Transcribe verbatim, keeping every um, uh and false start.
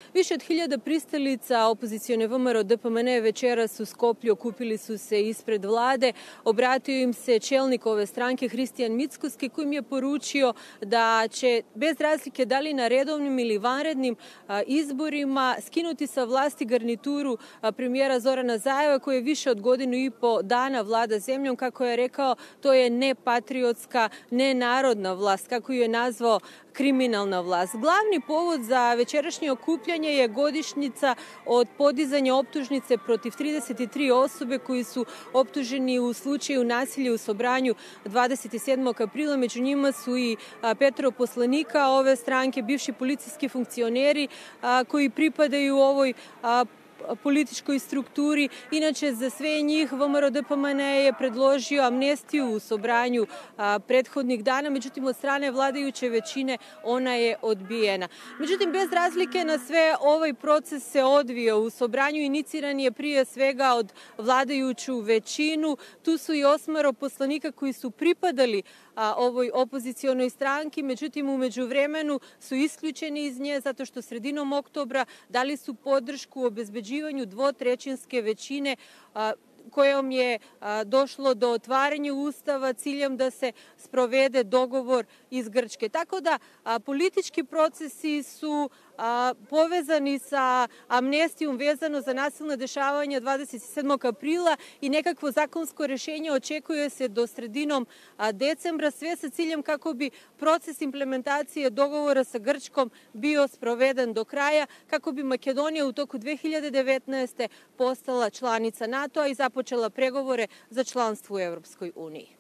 Više od hiljada pristalica opozicione V M R O D P M N večeras u Skoplju okupili su se ispred vlade. Obratio im se čelnik ove stranke Hristijan Mickoski, kojim je poručio da će bez razlike da li na redovnim ili vanrednim izborima skinuti sa vlasti garnituru premijera Zorana Zajeva, koji je više od godinu i po dana vlada zemljom. Kako je rekao, to je nepatriotska, nenarodna vlast, kako ju je nazvao kriminalna vlast. Glavni povod za večerašnje okupljanje je godišnjica od podizanja optužnice protiv trideset tri osobe koji su optuženi u slučaju nasilja u Sobranju dvadeset sedmog aprila. Među njima su i petoro poslanika ove stranke, bivši policijski funkcioneri koji pripadaju ovoj političkoj strukturi. Inače, za sve njih V M R O D P M N je predložio amnestiju u Sobranju prethodnih dana, međutim od strane vladajuće većine ona je odbijena. Međutim, bez razlike na sve, ovaj proces se odvio u Sobranju, iniciran je prije svega od vladajuću većinu. Tu su i osmero poslanika koji su pripadali ovoj opozicionoj stranki, međutim u međuvremenu su isključeni iz nje zato što sredinom oktobra dali su podršku obezbeđivanju dvotrećinske većine kojom je došlo do otvaranja Ustava ciljem da se sprovede dogovor iz Grčke. Tako da politički procesi su povezani sa amnestijom vezano za nasilna dešavanja dvadeset sedmog aprila i nekakvo zakonsko rešenje očekuje se do sredinom decembra, sve sa ciljem kako bi proces implementacije dogovora sa Grčkom bio sproveden do kraja, kako bi Makedonija u toku dve hiljade devetnaeste. postala članica NATO-a i započela pregovore za članstvo u Evropskoj uniji.